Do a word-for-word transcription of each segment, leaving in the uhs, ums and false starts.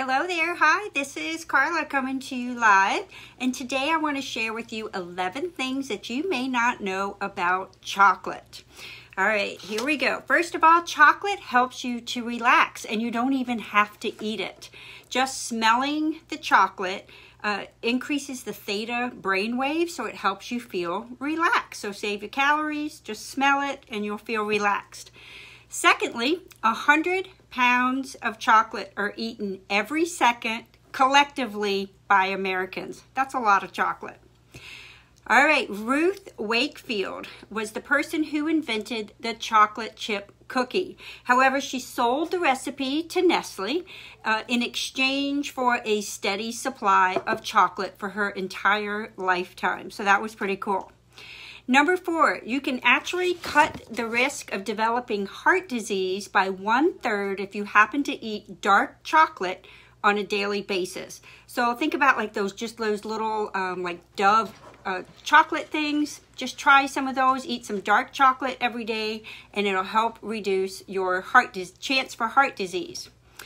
Hello there. Hi, this is Carla coming to you live, and today I want to share with you eleven things that you may not know about chocolate. All right, here we go. First of all, chocolate helps you to relax, and you don't even have to eat it. Just smelling the chocolate uh, increases the theta brainwave, so it helps you feel relaxed. So save your calories, just smell it, and you'll feel relaxed. Secondly, one hundred pounds of chocolate are eaten every second collectively by Americans. That's a lot of chocolate. All right, Ruth Wakefield was the person who invented the chocolate chip cookie. However, she sold the recipe to Nestle uh, in exchange for a steady supply of chocolate for her entire lifetime. So that was pretty cool. Number four, you can actually cut the risk of developing heart disease by one third if you happen to eat dark chocolate on a daily basis. So think about like those, just those little um, like Dove uh, chocolate things. Just try some of those, eat some dark chocolate every day, and it'll help reduce your heart chance for heart disease.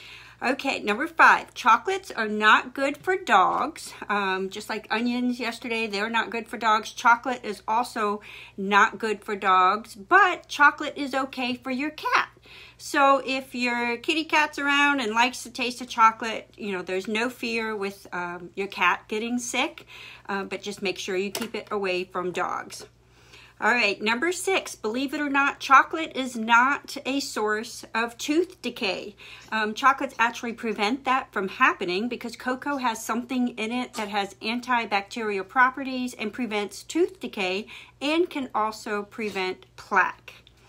Okay, number five, chocolates are not good for dogs. Um, just like onions yesterday, they're not good for dogs. Chocolate is also not good for dogs, but chocolate is okay for your cat. So if your kitty cat's around and likes the taste of chocolate, you know, there's no fear with um, your cat getting sick, uh, but just make sure you keep it away from dogs. All right, number six, believe it or not, chocolate is not a source of tooth decay. Um, chocolates actually prevent that from happening because cocoa has something in it that has antibacterial properties and prevents tooth decay and can also prevent plaque.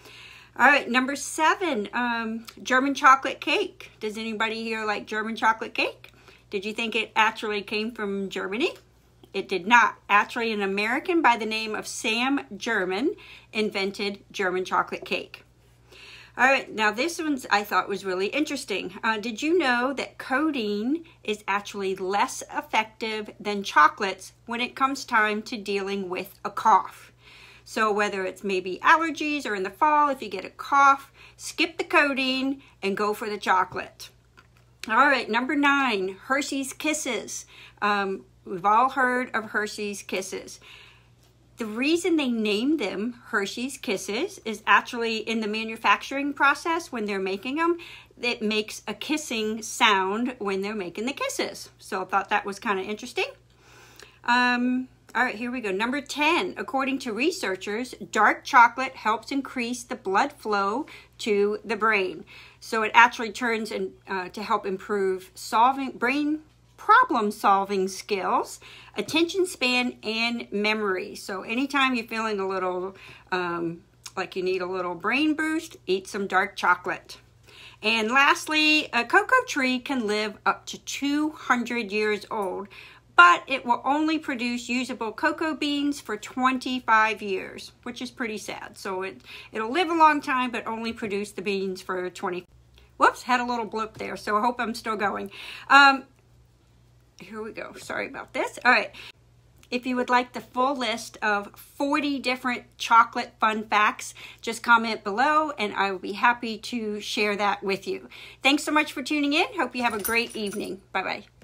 All right, number seven, um, German chocolate cake. Does anybody here like German chocolate cake? Did you think it actually came from Germany? It did not. Actually, an American by the name of Sam German invented German chocolate cake. All right, now this one I thought was really interesting. Uh, did you know that codeine is actually less effective than chocolates when it comes time to dealing with a cough? So whether it's maybe allergies or in the fall, if you get a cough, skip the codeine and go for the chocolate. All right, number nine, Hershey's Kisses. Um, We've all heard of Hershey's Kisses. The reason they named them Hershey's Kisses is actually in the manufacturing process when they're making them, it makes a kissing sound when they're making the kisses. So I thought that was kind of interesting. Um, all right, here we go. Number ten, according to researchers, dark chocolate helps increase the blood flow to the brain. So it actually turns in, uh, to help improve solving brain problem-solving skills, attention span, and memory. So anytime you're feeling a little um, like you need a little brain boost, eat some dark chocolate. And lastly, a cocoa tree can live up to two hundred years old, but it will only produce usable cocoa beans for twenty-five years, which is pretty sad. So it, it'll live a long time, but only produce the beans for twenty. Whoops, had a little blip there, so I hope I'm still going. Um, Here we go. Sorry about this. All right. If you would like the full list of forty different chocolate fun facts, just comment below and I will be happy to share that with you. Thanks so much for tuning in. Hope you have a great evening. Bye-bye.